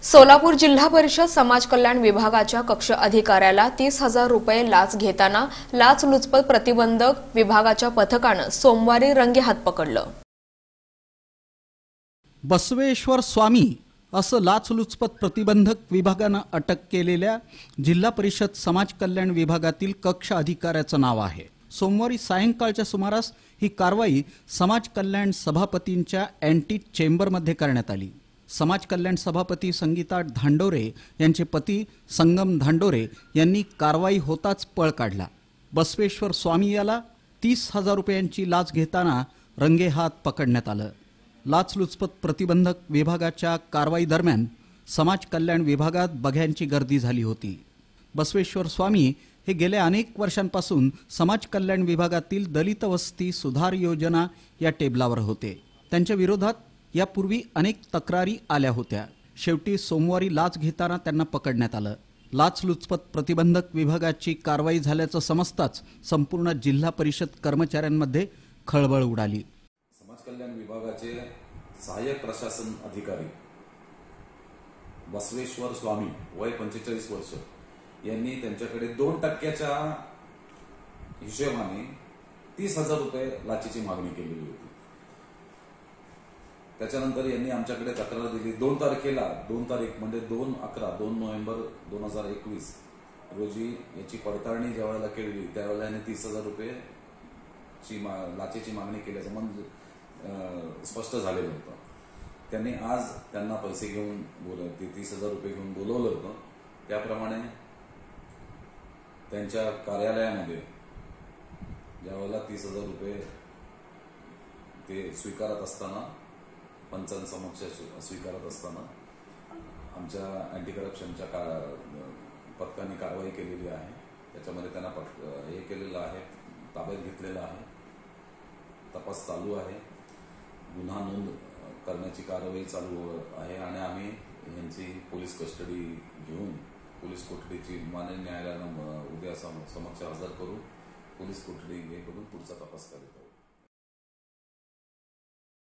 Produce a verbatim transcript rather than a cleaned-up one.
सोलापूर जिल्हा परिषद समाज कल्याण विभागाच्या कक्ष अधिकाऱ्याला तीस हजार रुपये लाच घेताना लाचलुचपत प्रतिबंधक विभागाच्या पथकानं सोमवारी रंगेहात पकडलं। बसवेश्वर स्वामी असं लाचलुचपत प्रतिबंधक विभागानं अटक केलेल्या जिल्हा परिषद समाज कल्याण विभागातील कक्ष अधिकाऱ्याचं नाव आहे। सोमवारी सायंकाळच्या सुमारास ही कारवाई समाज कल्याण सभापतींच्या अँटी चेंबरमध्ये करण्यात आली। समाज कल्याण सभापती संगीता धांडोरे यांचे पती संगम धांडोरे यांनी कारवाई होताच पळ काढला। बसवेश्वर स्वामी याला तीस हजार रुपयांची लाच घेताना रंगेहात पकडण्यात आलं। लाचलुचपत प्रतिबंधक विभागाच्या कारवाई दरम्यान समाज कल्याण विभागात बघ्यांची गर्दी झाली होती। बसवेश्वर स्वामी हे गेल्या अनेक वर्षांपासून समाज कल्याण विभागातील दलित वस्ती सुधार योजना या टेबलावर होते। त्यांच्या विरोधात यापूर्वी अनेक तक्रारी आल्या होत्या। शेवटी सोमवारी लाच घेताना त्यांना पकडण्यात आलं। लाचलुचपत प्रतिबंधक विभागाची कारवाई झाल्याचं समजताच संपूर्ण जिल्हा परिषद कर्मचाऱ्यांमध्ये खळबळ उडाली। समाज कल्याण विभागाचे सहाय्यक प्रशासन अधिकारी बसवेश्वर स्वामी वय पंचेचाळीस वर्ष यांनी त्यांच्याकडे दोन टक्क्याच्या हिशोबाने तीस हजार रुपये लाचेची मागणी केलेली होती। त्याच्यानंतर यांनी आमच्याकडे तक्रार दिली। दोन तारखेला दोन तारीख म्हणजे दोन अकरा दोन नोव्हेंबर दोन हजार एकवीस रोजी याची पडताळणी ज्यावेळेला केली त्यावेळेला यांनी तीस हजार रुपये ची लाचेची मागणी केल्याचं म्हणजे स्पष्ट झालेलं होतं। त्यांनी आज त्यांना पैसे घेऊन बोल ते तीस हजार रुपये घेऊन बोलवलं होतं। त्याप्रमाणे त्यांच्या कार्यालयामध्ये ज्यावेळेला तीस हजार रुपये ते स्वीकारत असताना पंचांसमक्ष स्वीकारत असताना आमच्या अँटी करप्शनच्या का पथकाने कारवाई केलेली आहे। त्याच्यामध्ये त्यांना पट हे केलेलं आहे, ताब्यात घेतलेलं आहे, तपास चालू आहे, गुन्हा नोंद करण्याची कारवाई चालू आहे आणि आम्ही यांची पोलीस कस्टडी घेऊन पोलीस कोठडीची माननीय न्यायालयानं उद्या समक्ष हजर करू, पोलीस कोठडी हे करून पुढचा तपास करीत आहोत।